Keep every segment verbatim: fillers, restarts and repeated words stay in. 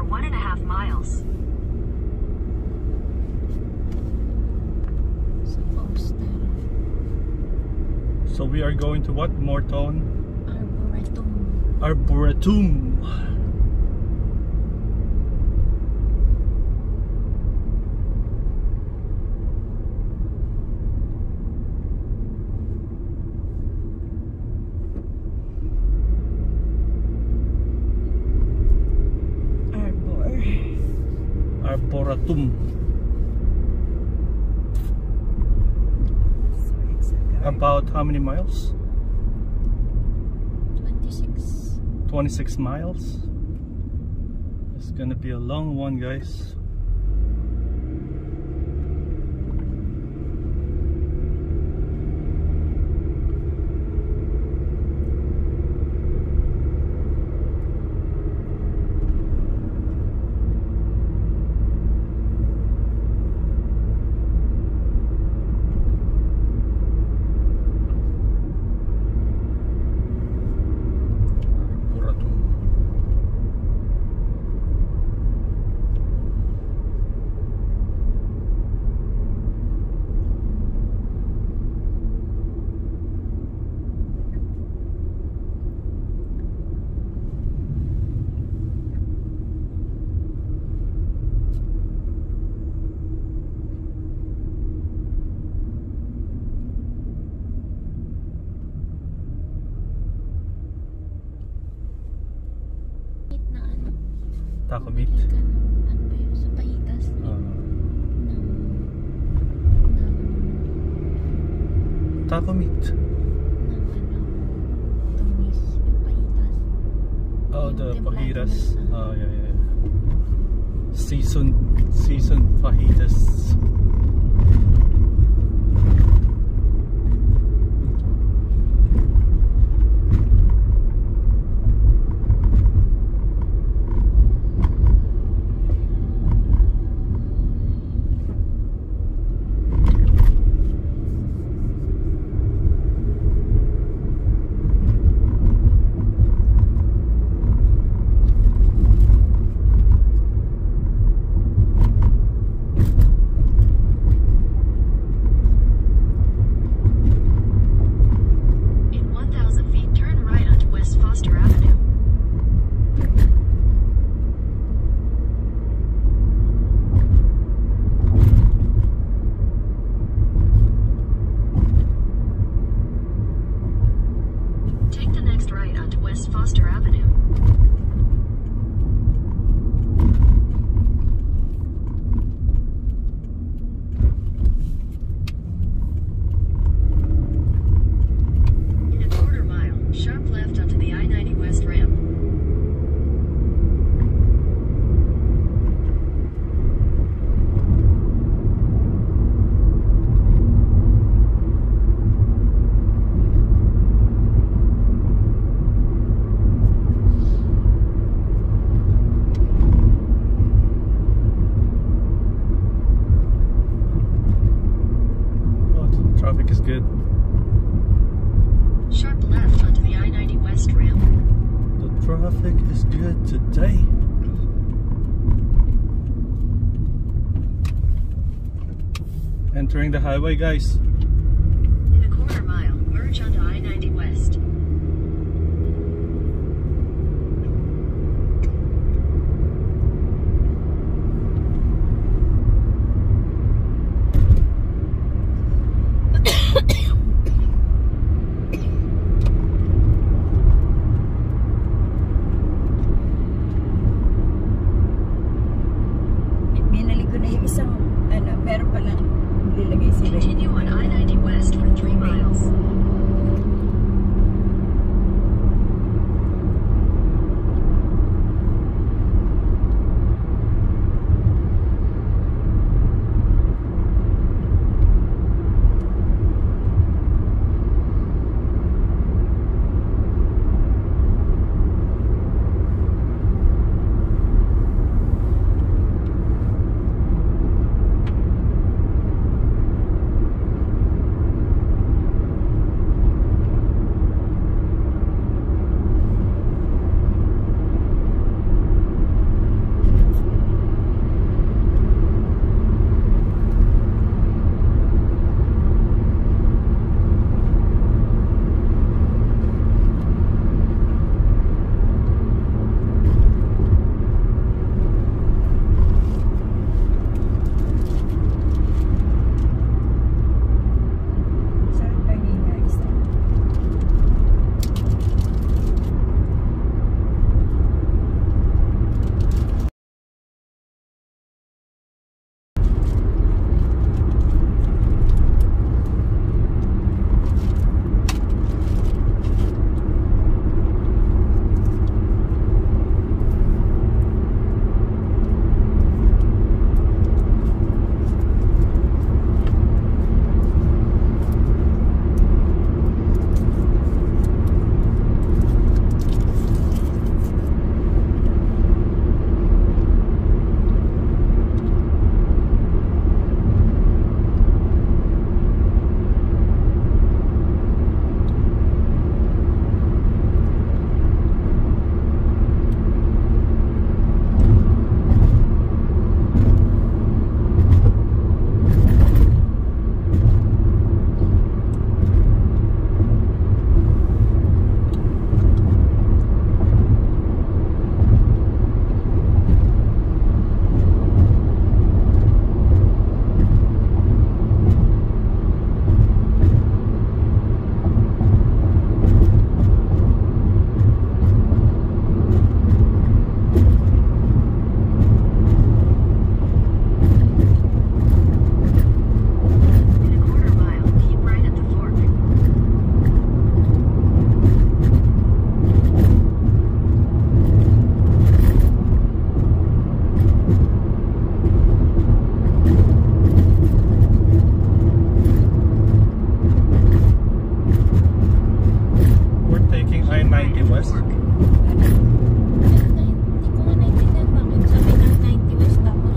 for one and a half miles. So we are going to what? Morton? Arboretum. Arboretum. Arbor. Arboretum. About how many miles? twenty-six. twenty-six miles. It's gonna be a long one, guys. Taco meat. Ano ba yun? Sa pahitas? Uh, ng... ng... taco meat. ng ano... tumis. Yung pahitas. Oh, Yung the templado fajitas. na, Oh, yeah, yeah. Seasoned, seasoned fajitas. Traffic is good. Sharp left onto the I ninety West ramp. The traffic is good today. Entering the highway, guys. In a quarter mile, merge onto I ninety West. Binalik ko na yung isang, ano, meron palang nilagay sila. Continue on I West? Pero na, hindi ko nga naintindihan bakit sabi ng ninety West tapos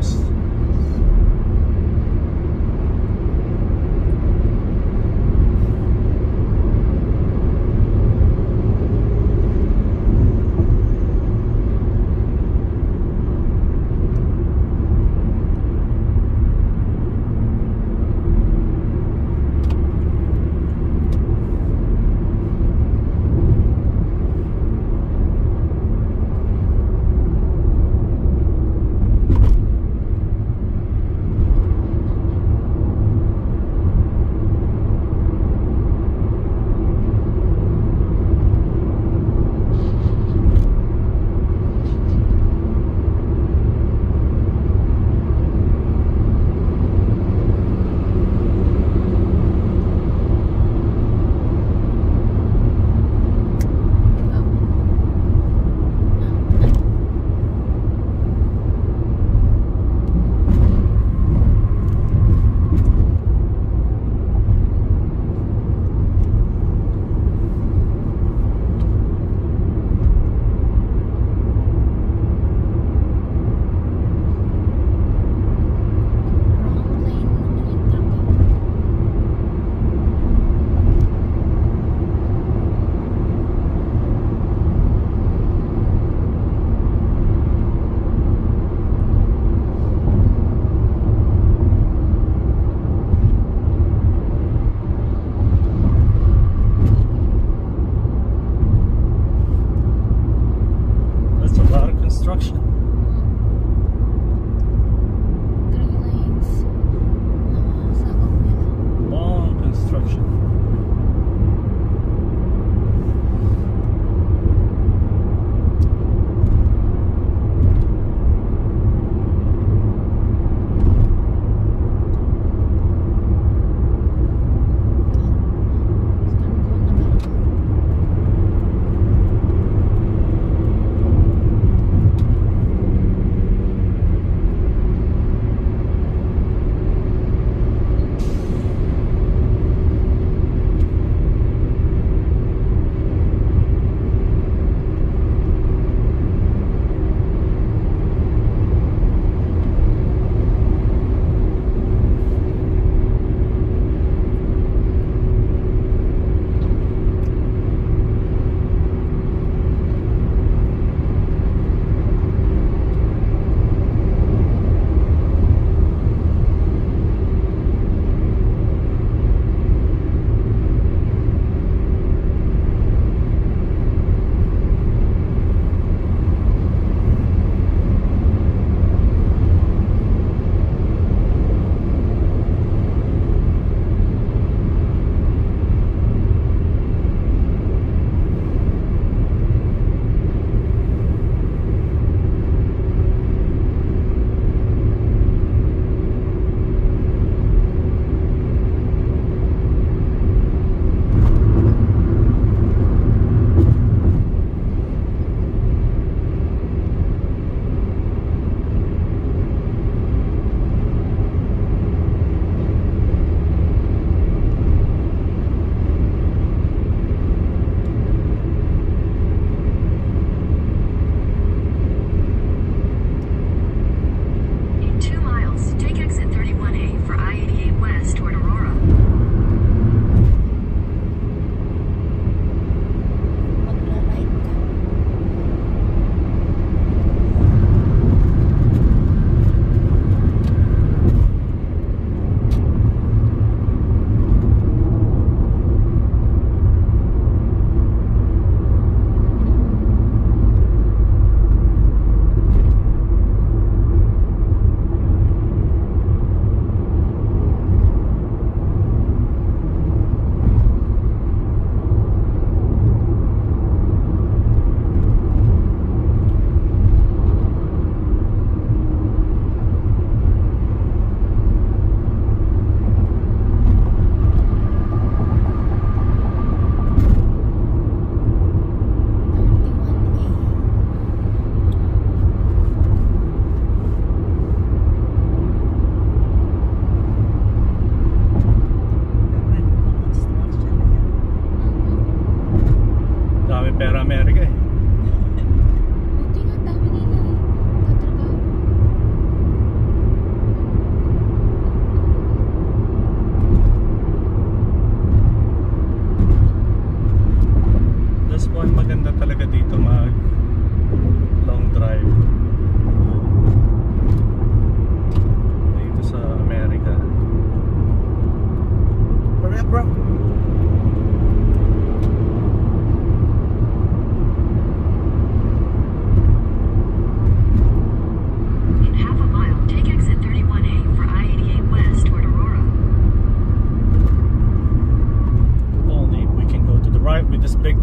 West.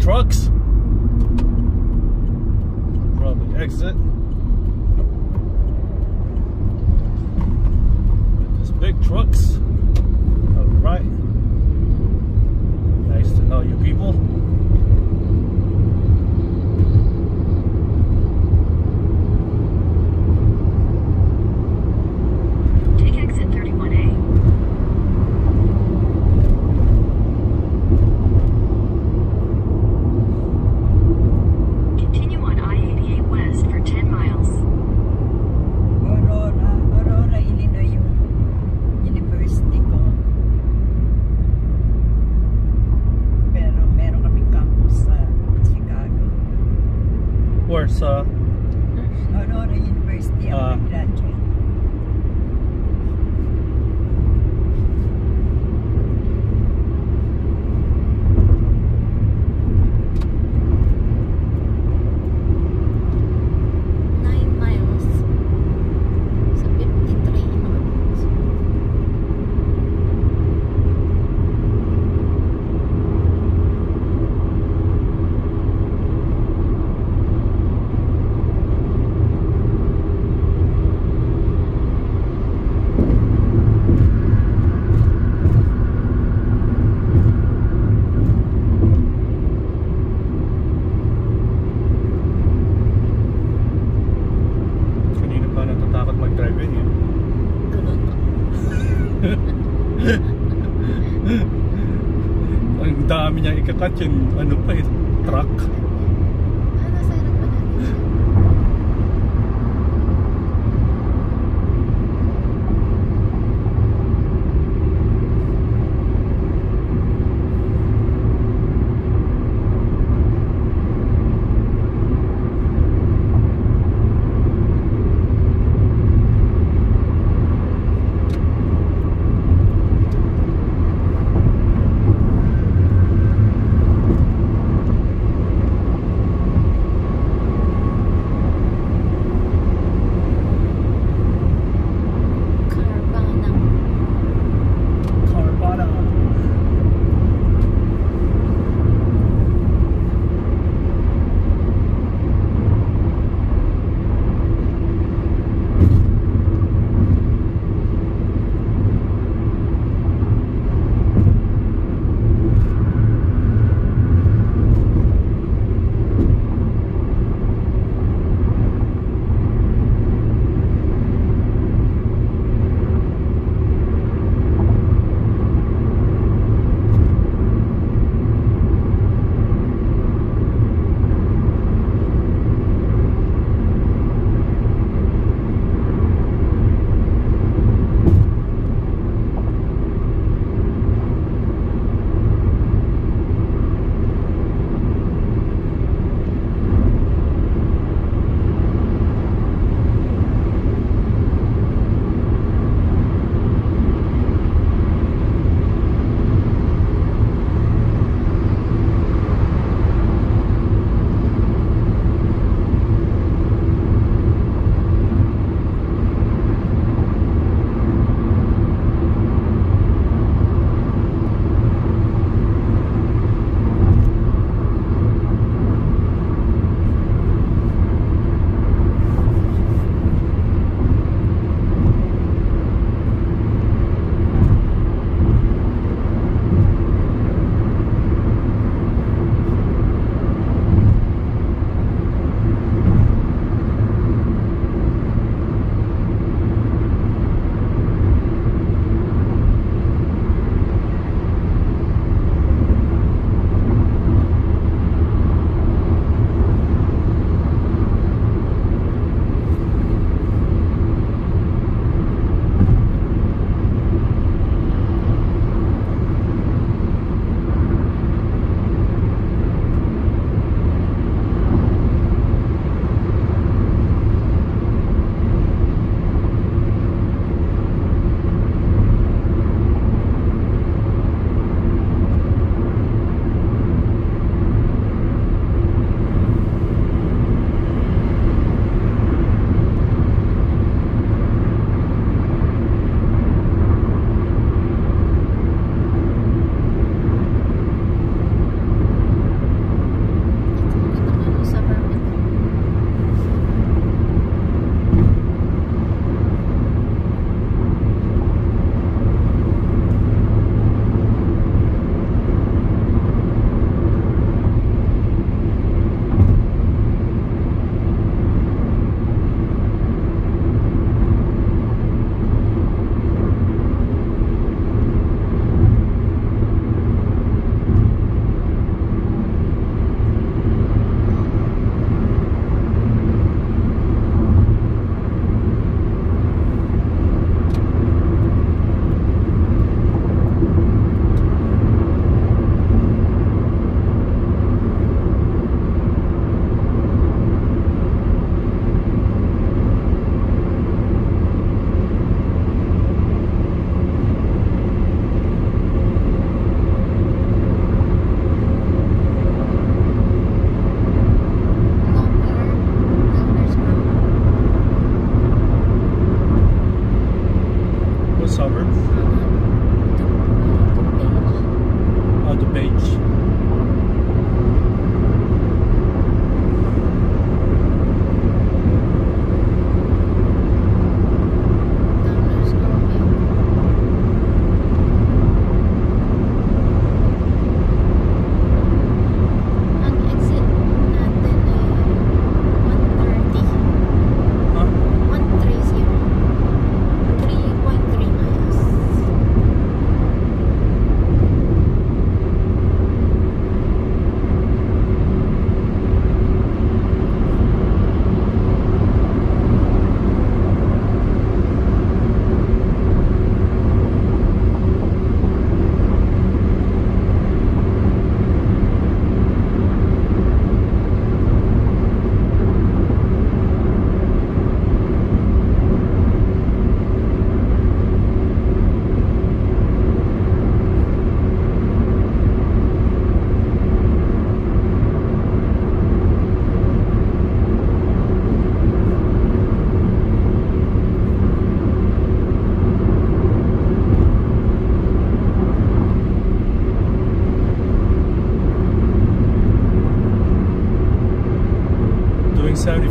trucks. Probably exit. There's big trucks. Alright. Nice to know you people. Take exit thirty-one A. Continue on I eighty-eight West for ten miles. Aurora, Aurora, Illinois yung university ko. Pero meron kaming campus sa Chicago. Where's uh Aurora University ang Ah. nag-graduate. nine miles sa fifty-three north. kanina pa natatakot mag-driving eh. Ganun. Ang dami niya ikakat yung ano pa eh, truck. Ah, nasa harap pa natin siya.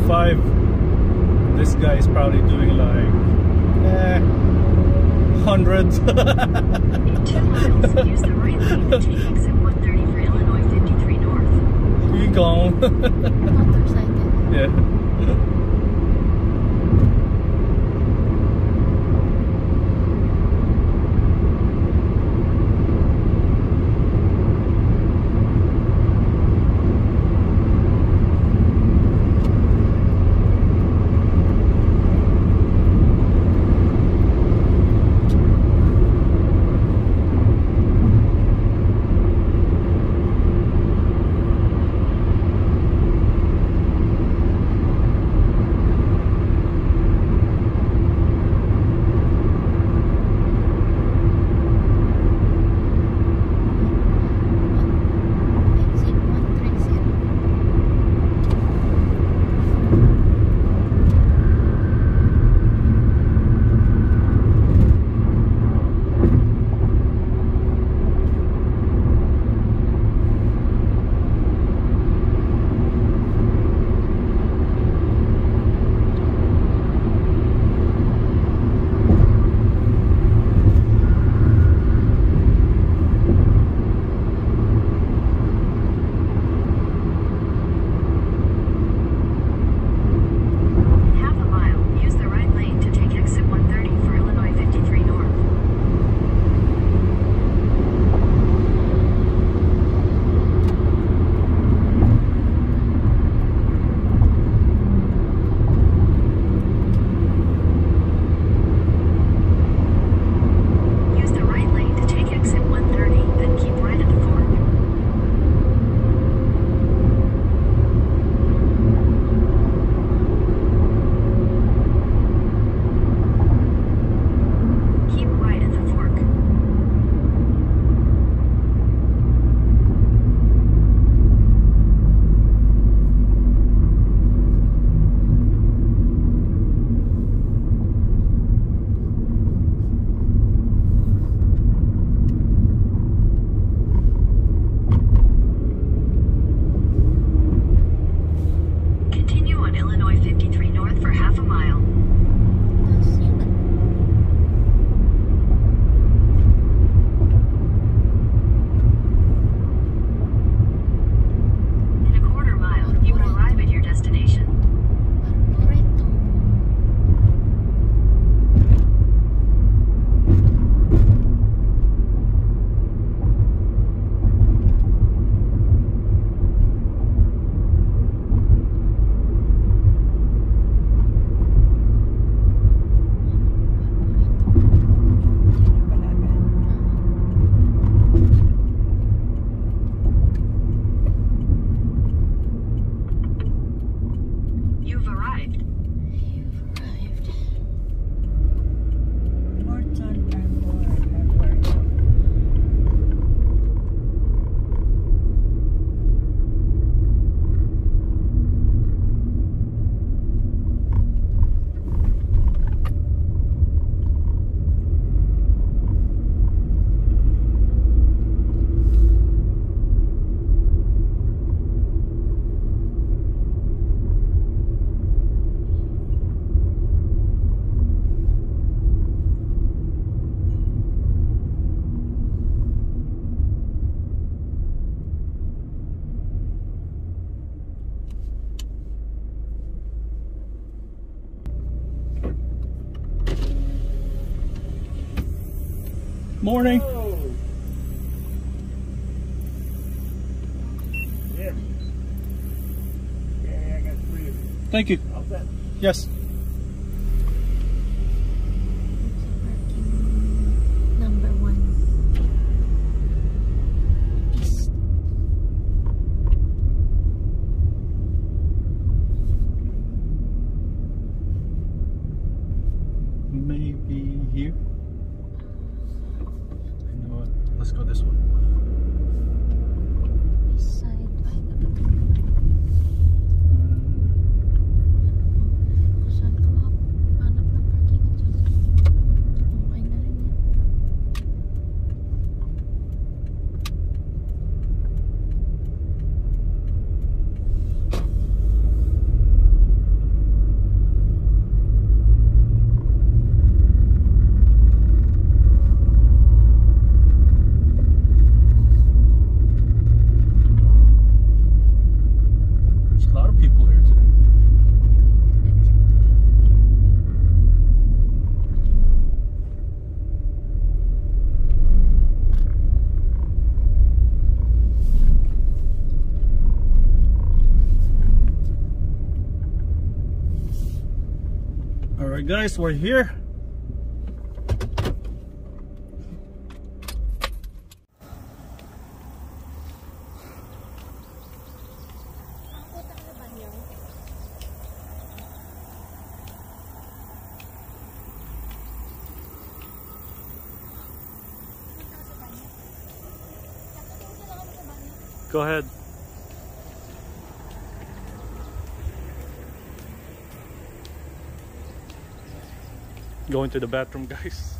forty-five. This guy is probably doing like eh, hundreds. In two miles, use the right lane to take exit one thirty for Illinois fifty-three North. You gone? Motorcycle. Yeah. Exit one thirty. In half a mile, use the right lane to take exit one thirty for Illinois fifty-three North. Use the right lane to take exit one thirty, then keep right at the fork. Keep right at the fork. Continue on Illinois fifty-three North for half a mile. Tapos yun na. In a quarter mile, you will arrive at your destination. Arboreto. You've arrived. You've arrived. Morton Arbor. Arbor. Morning. Yeah. Yeah, I got three of them. Thank you. All set. Yes. Parking number one. East. Maybe here. You know what? Let's go this way. East side. Ay, dapat. Kung saan ka makahanap ng parkingan dyan. Okay na rin yan. Alright guys, we're here. Go ahead. Going to the bathroom, guys.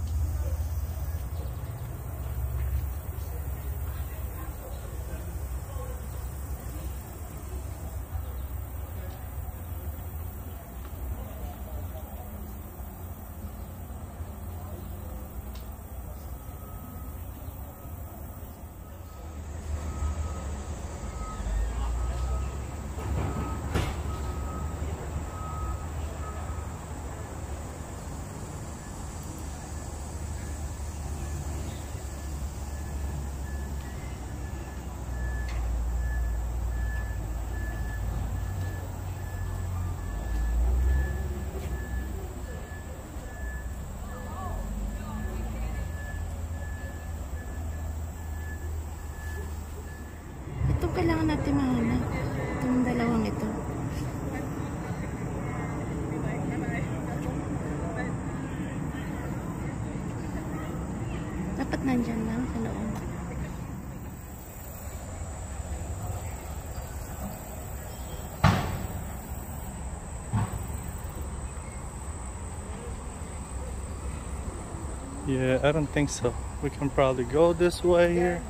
Itong kailangan natin mahanap. Itong dalawang ito. Dapat nandyan lang sa loob. Yeah, I don't think so. We can probably go this way here.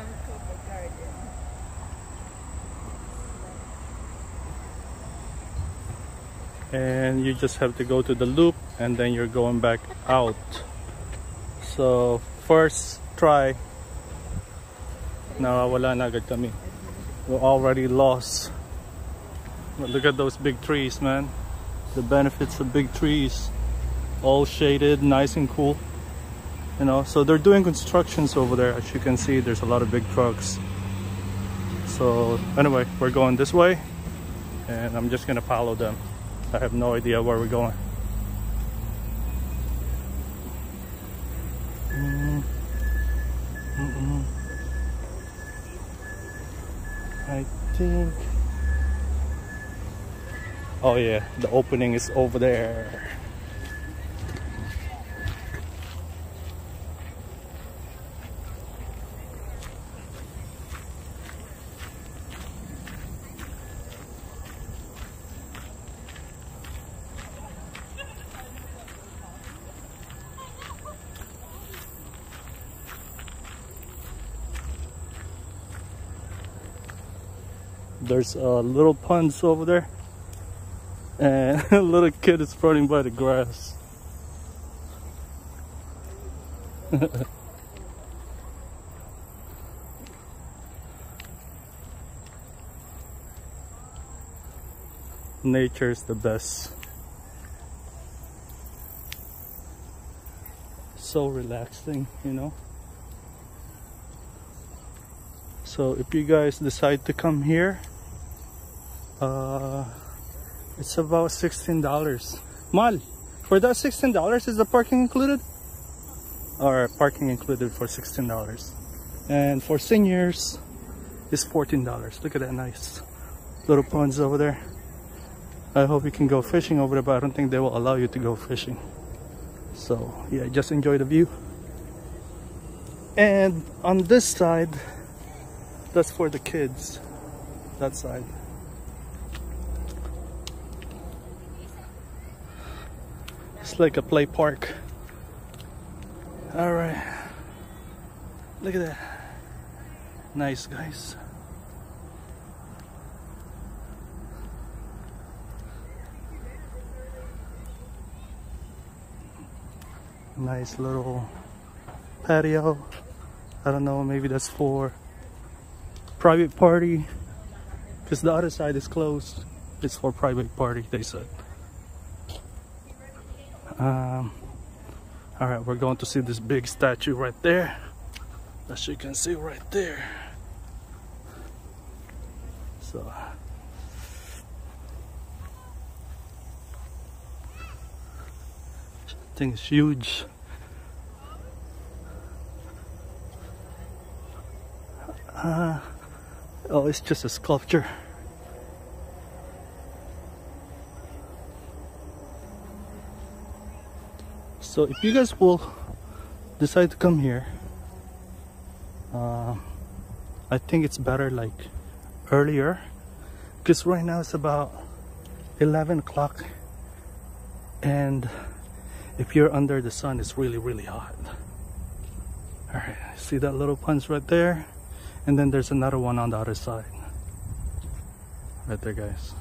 And you just have to go to the loop and then you're going back out. So first try, nawawala na agad kami. We're already lost. But look at those big trees, man. The benefits of big trees, all shaded, nice and cool. You know, so they're doing constructions over there. As you can see, there's a lot of big trucks. So anyway, we're going this way and I'm just gonna follow them. I have no idea where we're going. Mm. Mm-mm. I think... Oh yeah, the opening is over there. There's a little ponds over there and a little kid is running by the grass. Nature's the best. So relaxing, you know. So if you guys decide to come here, uh, it's about sixteen dollars. Mal, for that sixteen dollars, is the parking included? Or parking included for sixteen dollars. And for seniors, it's fourteen dollars. Look at that nice little ponds over there. I hope you can go fishing over there, but I don't think they will allow you to go fishing. So yeah, just enjoy the view. And on this side, that's for the kids. That side. It's like a play park. All right. Look at that. Nice, guys. Nice little patio. I don't know, maybe that's for private party, because the other side is closed. It's for private party, they said. Um, all right, we're going to see this big statue right there, as you can see right there. So Thing is huge. Uh, oh, it's just a sculpture. So if you guys will decide to come here, uh, I think it's better like earlier, because right now it's about eleven o'clock, and if you're under the sun, it's really really hot. All right, see that little punch right there, and then there's another one on the other side right there, guys.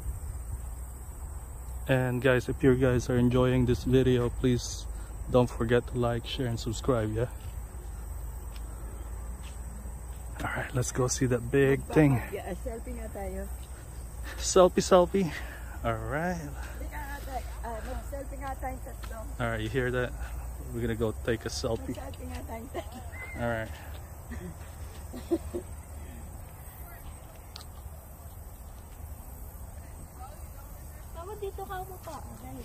And guys, if you guys are enjoying this video, please don't forget to like, share, and subscribe. Yeah. All right, let's go see that big thing. Yeah, selfie nga tayo. Selfie, selfie. All right. Hindi ka nga tayo. Ah, mag-selfie nga tayong tatlo. All right, you hear that? We're gonna go take a selfie. Mag-selfie nga tayong tatlo. All right. Tama dito ka mo pa. Dahil.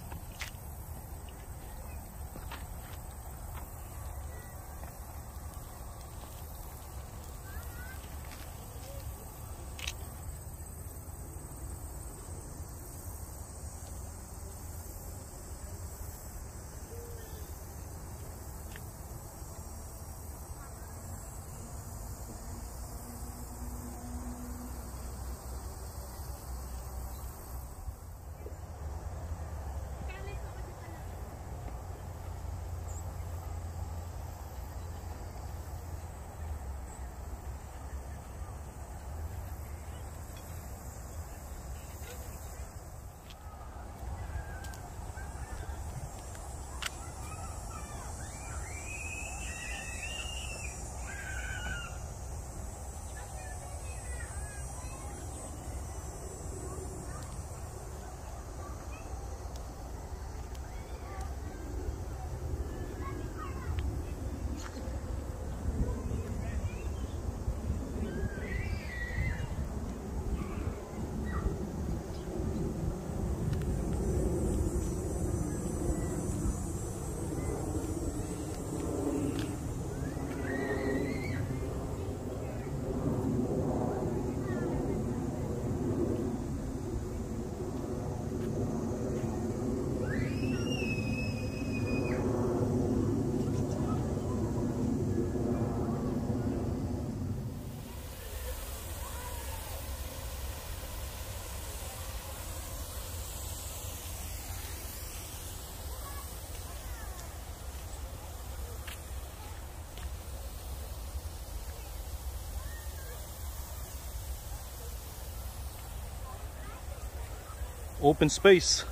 Open space.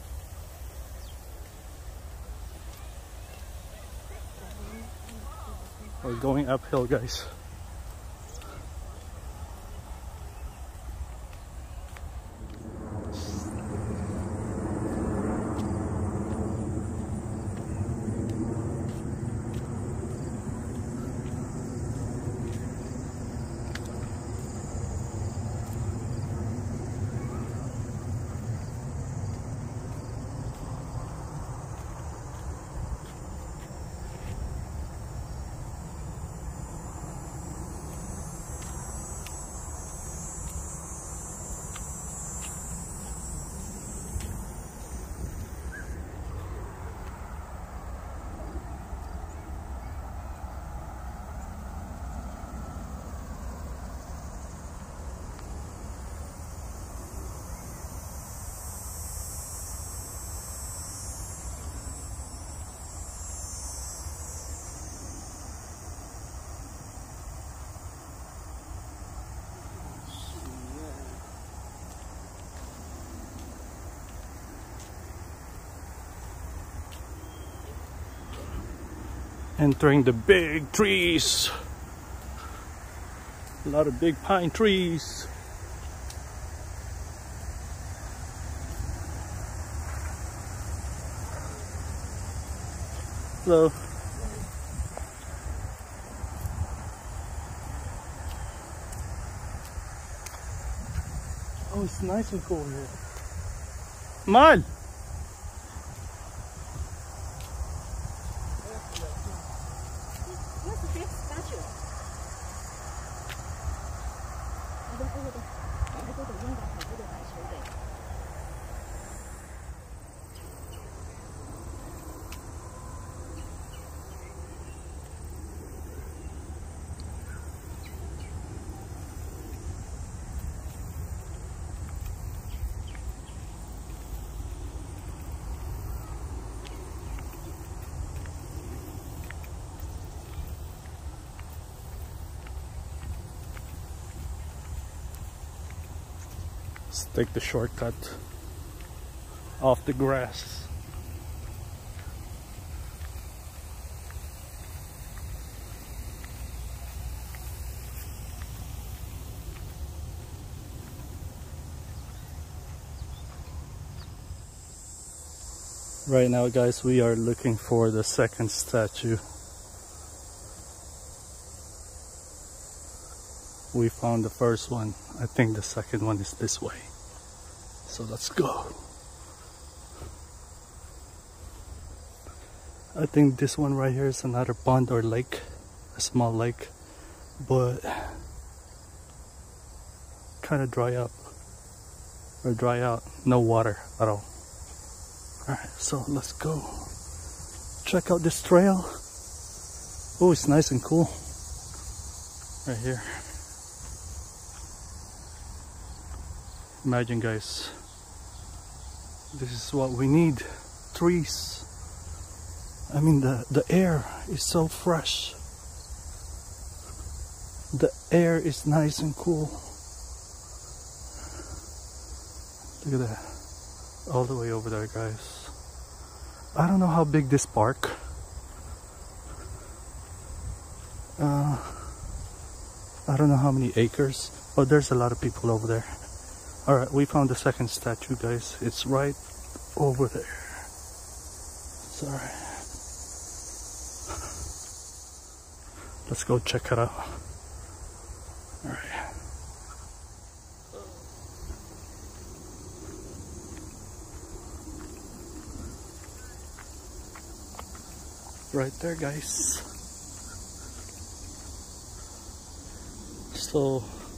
We're going uphill, guys. Entering the big trees. A lot of big pine trees. Hello. Oh, it's nice and cool here. Mal! Let's take the shortcut off the grass. Right now, guys, we are looking for the second statue. We found the first one. I think the second one is this way. So let's go. I think this one right here is another pond or lake, a small lake, but kind of dry up or dry out, no water at all. Alright, so let's go check out this trail. Oh, it's nice and cool right here. Imagine, guys, this is what we need. Trees. I mean, the, the air is so fresh. The air is nice and cool. Look at that. All the way over there, guys. I don't know how big this park. Uh, I don't know how many acres, but there's a lot of people over there. Alright, we found the second statue, guys. It's right over there. Sorry. Let's go check it out. Alright. Right there, guys. So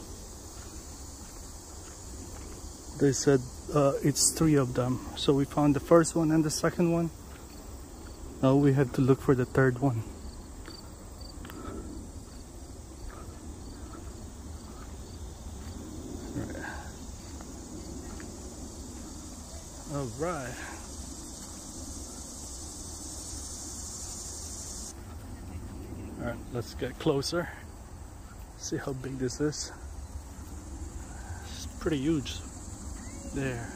they said uh, it's three of them. So we found the first one and the second one. Now we have to look for the third one. All right. All right, let's get closer. See how big this is. It's pretty huge. There.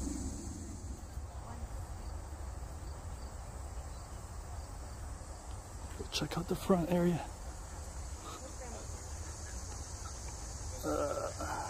Check out the front area. Uh,